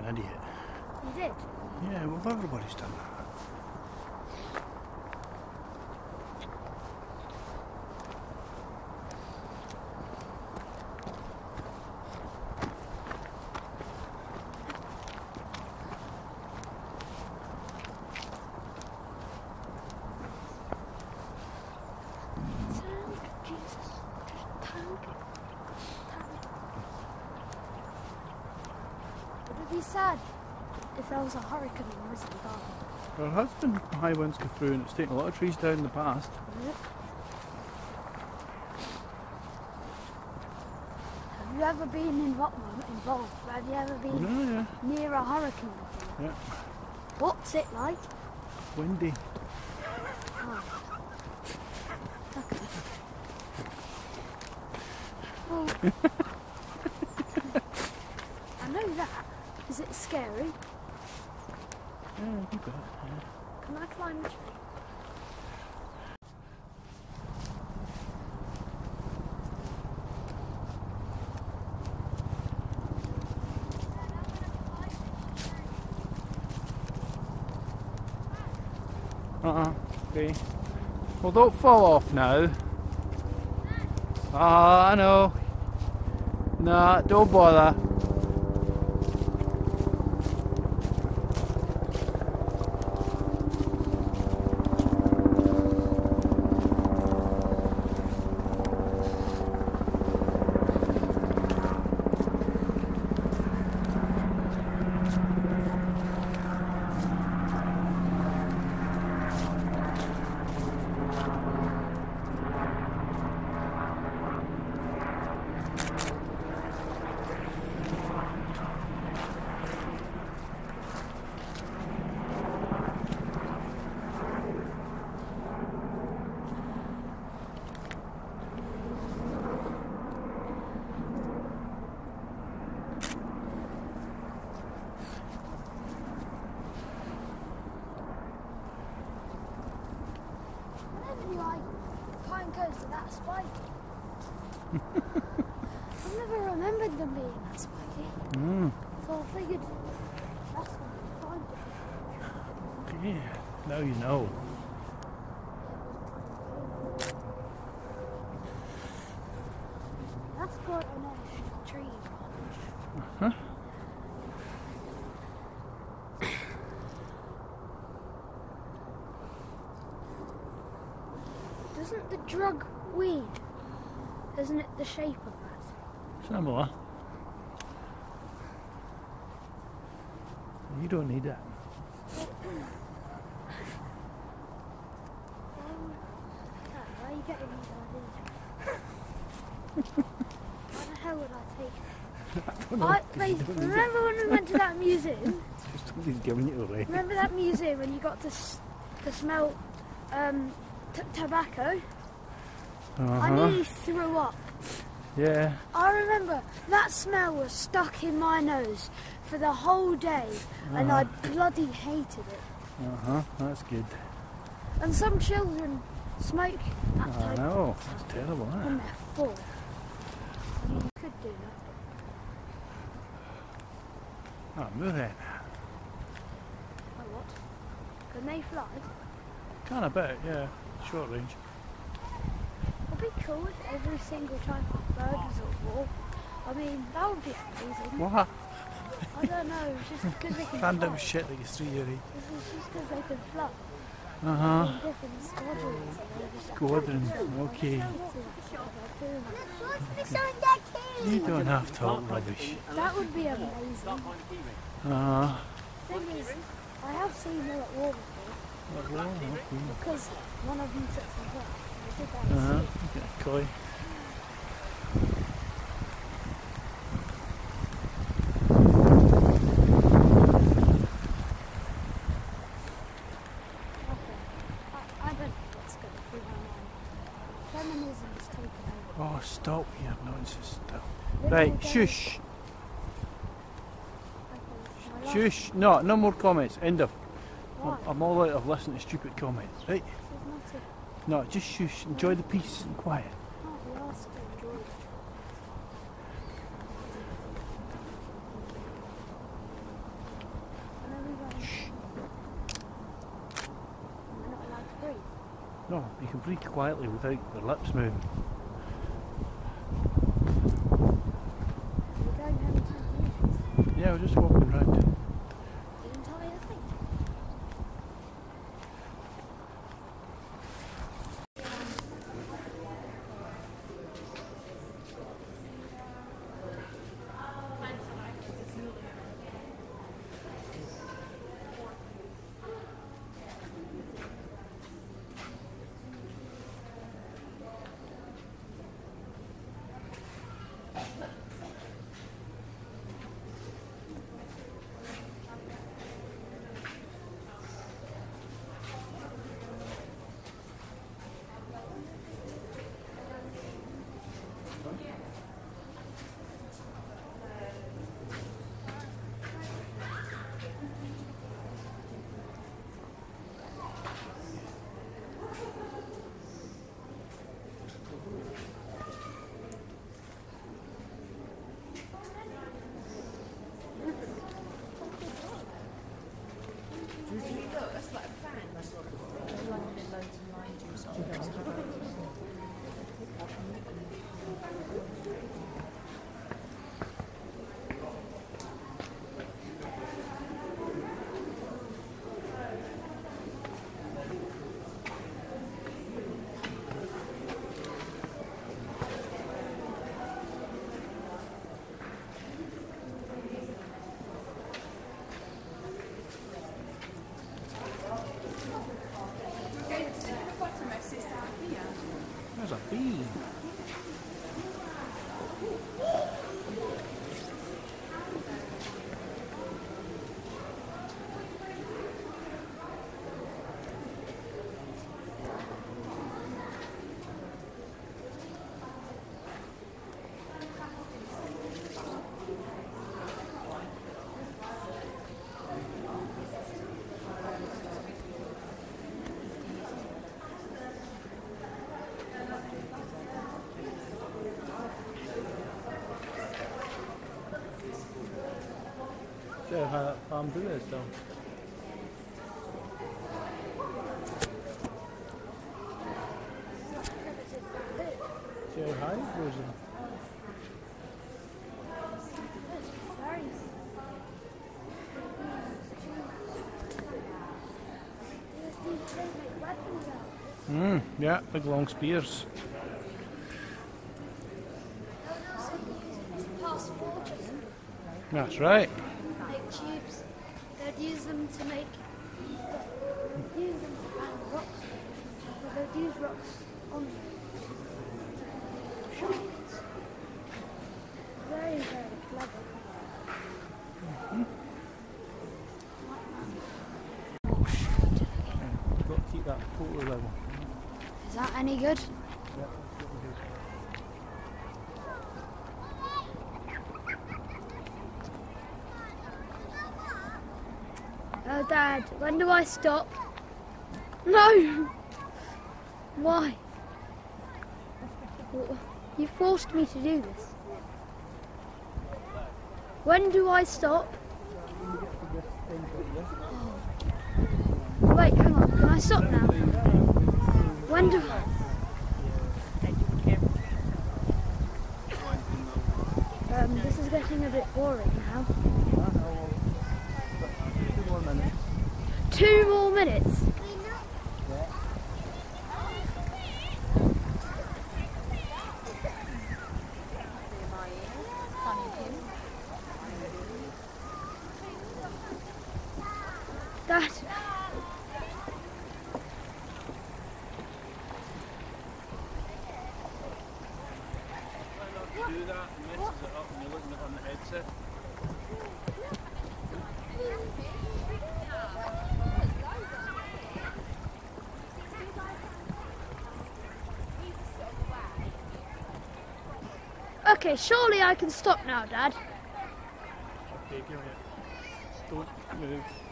idiot. You did? Yeah, well, everybody's done that. Would it be sad if there was a hurricane in Wizard Garden? There has been high winds go through and it's taken a lot of trees down in the past. Yep. Have you ever been involved? Have you ever been near a hurricane before? Yeah. What's it like? Windy. Oh. Okay. Well, I know that. Is it scary? Yeah, a bit, yeah. Can I climb the tree? Okay. Well, don't fall off now. I know. Nah, don't bother. Pine cones are that spiky. I've never remembered them being that spiky. So I figured that's fine. Okay, now you know. That's quite a nice tree branch. Uh-huh. Doesn't the drug weed, isn't it the shape of that? Similar. You don't need that. Where are you getting these ideas? Why the hell would I take them? Remember when we went to that museum? Somebody's giving it away. Remember that museum when you got to smell tobacco? I nearly threw up. Yeah. I remember that smell was stuck in my nose for the whole day and I bloody hated it. That's good. And some children smoke that type. I know, that's terrible, isn't it? And they're full. I mean, you could do that. Oh, move it. Oh, what? Can they fly? Kind of bit, yeah. Short range. It'd be cool if every single type of bird was at war. I mean, that would be amazing. What? I don't know, just because they can Random fly. shit like a 3-year-old. It's just because they can fly. Different squadrons. Squadron, okay. You don't have to talk rubbish. That would be amazing. Thing is, I have seen them at war before. Because one of them took some work. I did that at sea. Okay, coy. I don't know what's going through my mind. Feminism is taking over. Oh, stop your nonsense. Stop. Right, shush. Okay, Shush. No, no more comments. End of. Why? I'm all out of listening to stupid comments. Right? This is No, just shush. Enjoy the peace and quiet. not a last enjoy it. No, you can breathe quietly without your lips moving. We're going home to the Yeah, we're just walking around. You can tell me the thing. There's a bee. See how high that bamboo is though. See how high it goes in. Yeah, big long spears. That's right. Make tubes. They'd use them to make. Use them to hang rocks. Or they'd use rocks on shots. Very, very clever. You've got to keep that photo level. Is that any good? Yeah, that's what we do. Oh, Dad, when do I stop? No! Why? You forced me to do this. When do I stop? Oh. Wait, hang on. Can I stop now? When do I? This is getting a bit boring now. 2 more minutes. 2 more minutes? That. Do that and messes it up when you're looking at it on the headset. Okay, surely I can stop now, Dad. Okay, give me it. Don't move.